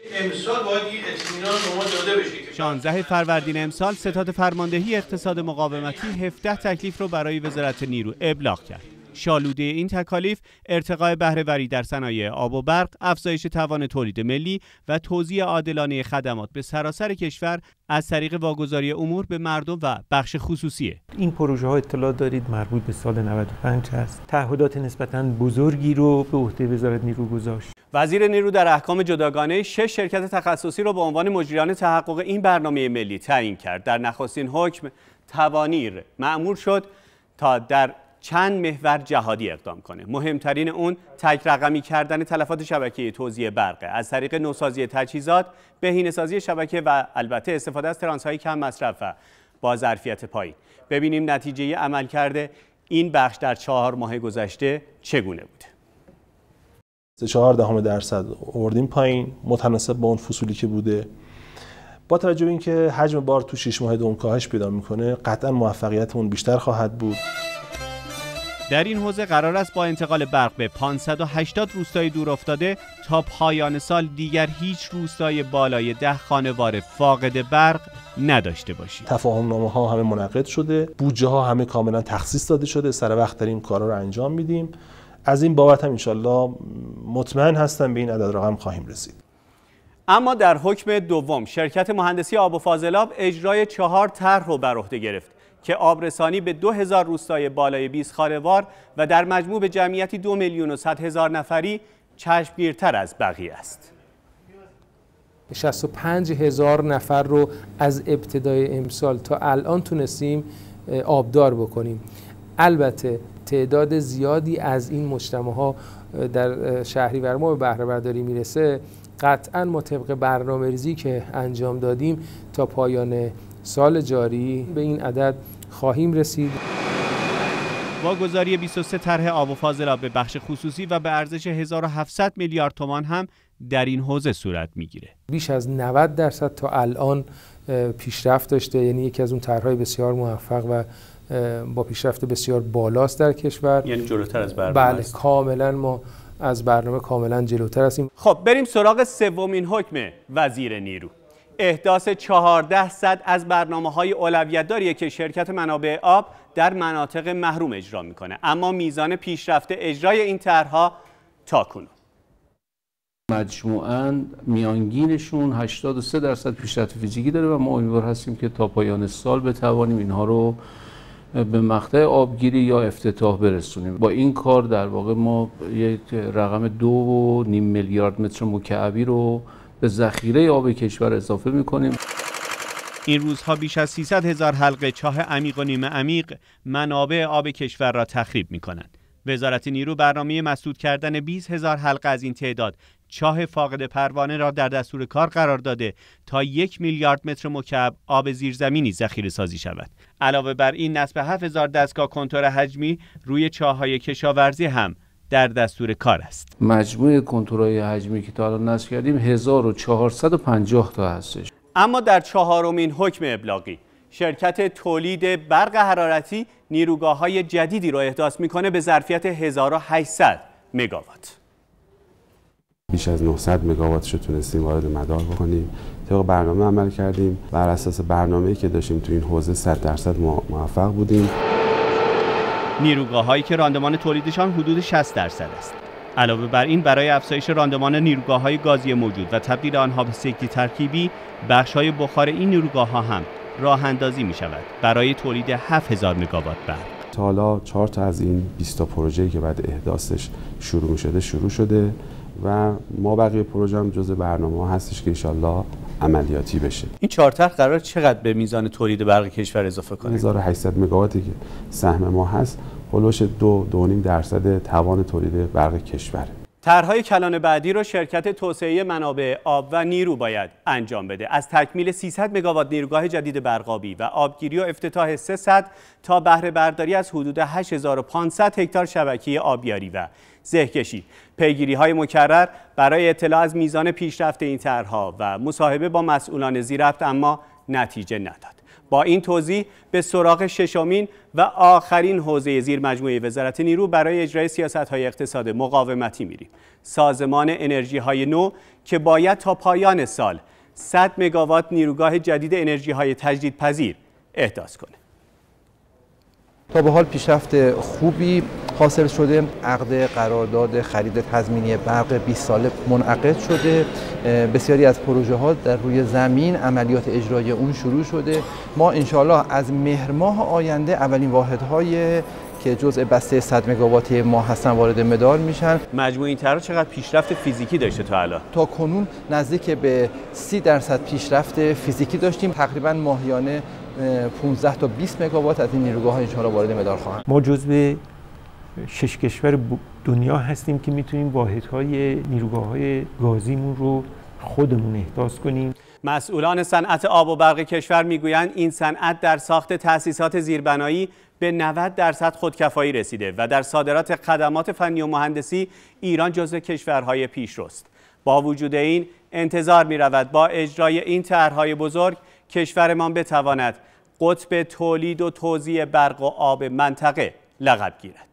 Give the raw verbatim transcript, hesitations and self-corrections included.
امسال باید این اطمینان به ما داده بشه. شانزده فروردین امسال ستاد فرماندهی اقتصاد مقاومتی هفده تکلیف رو برای وزارت نیرو ابلاغ کرد. شالوده این تکالیف ارتقاء بهره‌وری در صنایع آب و برق، افزایش توان تولید ملی و توزیع عادلانه خدمات به سراسر کشور از طریق واگذاری امور به مردم و بخش خصوصیه. این پروژه ها اطلاع دارید مربوط به سال نود و پنج هست. تعهدات نسبتاً بزرگی رو به عهده وزارت نیرو گذاشت. وزیر نیرو در احکام جداگانه شش شرکت تخصصی را به عنوان مجریان تحقق این برنامه ملی تعیین کرد. در نخستین حکم توانیر مأمور شد تا در چند محور جهادی اقدام کنه. مهمترین اون تک رقمی کردن تلفات شبکه توزیع برقه از طریق نوسازی تجهیزات، بهینه‌سازی شبکه و البته استفاده از ترانس‌های کم مصرف و با ظرفیت پایین. ببینیم نتیجه عملکرد این بخش در چهار ماه گذشته چگونه بوده. سه چهار دهم درصد آوردیم پایین متناسب با اون فصولی که بوده. با توجه به اینکه حجم بار تو شش ماه دوم کاهش پیدا میکنه، قطعا موفقیتمون بیشتر خواهد بود. در این حوزه قرار است با انتقال برق به پانصد و هشتاد روستای دورافتاده تا پایان سال دیگر هیچ روستای بالای ده خانوار فاقد برق نداشته باشید. تفاهم‌نامه ها همه منعقد شده، بودجه ها همه کاملا تخصیص داده شده، سر وقت داریم کارا رو انجام میدیم. از این بابت هم انشالله مطمئن هستم به این عدد رقم خواهیم رسید. اما در حکم دوم شرکت مهندسی آب و فاضلاب اجرای چهار طرح رو بر عهده گرفت که آبرسانی به دو هزار روستای بالای بیست خانوار و در مجموع به جمعیتی دو میلیون و صد هزار نفری چشمگیرتر از بقیه است. شصت و پنج هزار نفر رو از ابتدای امسال تا الان تونستیم آبدار بکنیم. البته تعداد زیادی از این مجتمع‌ها در شهریور ماه به بهره برداری میرسه. قطعاً ما طبق برنامه‌ریزی که انجام دادیم تا پایان سال جاری به این عدد خواهیم رسید. واگذاری بیست و سه طرح آب و فاضلاب به بخش خصوصی و به ارزش هزار و هفتصد میلیارد تومان هم در این حوزه صورت میگیره. بیش از نود درصد تا الان پیشرفت داشته، یعنی یکی از اون طرح‌های بسیار موفق و با پیشرفت بسیار بالاست در کشور. یعنی جلوتر از برنامه بله است. کاملا ما از برنامه کاملا جلوتر هستیم. خب بریم سراغ سومین حکم وزیر نیرو. احداث چهارده صد از برنامه‌های اولویت‌داریه که شرکت منابع آب در مناطق محروم اجرا میکنه، اما میزان پیشرفت اجرای این طرح‌ها تاکنون مجموعاً میانگینشون هشتاد و سه درصد پیشرفت فیزیکی داره و ما امیدوار هستیم که تا پایان سال بتوانیم اینها رو به مقطع آبگیری یا افتتاح برسونیم. با این کار در واقع ما یک رقم دو و نیم میلیارد متر مکعبی رو به ذخیره آب کشور اضافه میکنیم. این روزها بیش از سیصد هزار حلقه چاه عمیق و نیمه عمیق منابع آب کشور را تخریب میکنند. وزارت نیرو برنامه مسدود کردن بیست هزار حلقه از این تعداد چاه فاقد پروانه را در دستور کار قرار داده تا یک میلیارد متر مکعب آب زیرزمینی ذخیره سازی شود. علاوه بر این نصب هفت هزار دستگاه کنتور حجمی روی چاه‌های کشاورزی هم در دستور کار است. مجموع کنتورهای حجمی که تا الان نصب کردیم هزار و چهارصد و پنجاه تا هستش. اما در چهارمین حکم ابلاغی شرکت تولید برق حرارتی نیروگاه‌های جدیدی را احداث می‌کنه به ظرفیت هزار و هشتصد مگاوات. بیش از نهصد مگاواتش رو تونستیم وارد مدار بکنیم. طبق برنامه عمل کردیم. بر اساس برنامه‌ای که داشتیم تو این حوزه صد درصد موفق بودیم. نیروگاه‌هایی که راندمان تولیدشان حدود شصت درصد است. علاوه بر این برای افزایش راندمان نیروگاه‌های گازی موجود و تبدیل آنها به سکتی ترکیبی، بخش‌های بخار این نیروگاه‌ها هم راه اندازی می‌شود برای تولید هفت هزار مگاوات برق. تا حالا چهار تا از این بیست تا پروژه‌ای که بعد احداثش شروع شده شروع شده و ما بقیه پروژه هم جزء برنامه هستش که ان شاءالله عملیاتی بشه. این چهار طرح قرار چقدر به میزان تولید برق کشور اضافه کنه؟ هزار و هشتصد مگاواتی که سهم ما هست، هولوش دو دو و نیم درصد توان تولید برق کشور. طرح‌های کلان بعدی رو شرکت توسعه منابع آب و نیرو باید انجام بده. از تکمیل سیصد مگاوات نیروگاه جدید برقابی و آبگیری و افتتاح سیصد تا بهره برداری از حدود هشت هزار و پانصد هکتار شبکه آبیاری و زهکشی. پیگیری‌های مکرر برای اطلاع از میزان پیشرفت این طرح‌ها و مصاحبه با مسئولان ذی ربط اما نتیجه نداد. با این توضیح به سراغ ششمین و آخرین حوزه زیر مجموعه وزارت نیرو برای اجرای سیاست‌های اقتصاد مقاومتی میریم. سازمان انرژی‌های نو که باید تا پایان سال صد مگاوات نیروگاه جدید انرژی‌های تجدیدپذیر احداث کنه. تا به حال پیشرفت خوبی حاصل شده. عقد قرارداد خرید تضمینی برق بیست ساله منعقد شده. بسیاری از پروژه ها در روی زمین عملیات اجرایی اون شروع شده. ما انشاءالله از مهر ماه آینده اولین واحدهای که جزء بسته صد مگاواتی ما هستن وارد مدار میشن. مجموع این طرح چقدر پیشرفت فیزیکی داشته تا الان؟ تا کنون نزدیک به سی درصد پیشرفت فیزیکی داشتیم. تقریبا ماهیانه پانزده تا بیست مگاوات از این نیروگاه ها انشاءالله وارد مدار خواهند. ما جزو شش کشور دنیا هستیم که میتونیم واحدهای نیروگاه‌های گازیمون رو خودمون احداث کنیم. مسئولان صنعت آب و برق کشور میگویند این صنعت در ساخت تأسیسات زیربنایی به نود درصد خودکفایی رسیده و در صادرات خدمات فنی و مهندسی ایران جزو کشورهای پیشروست. با وجود این انتظار می رود با اجرای این طرح‌های بزرگ کشورمان بتواند قطب تولید و توزیع برق و آب منطقه لقب گیرد.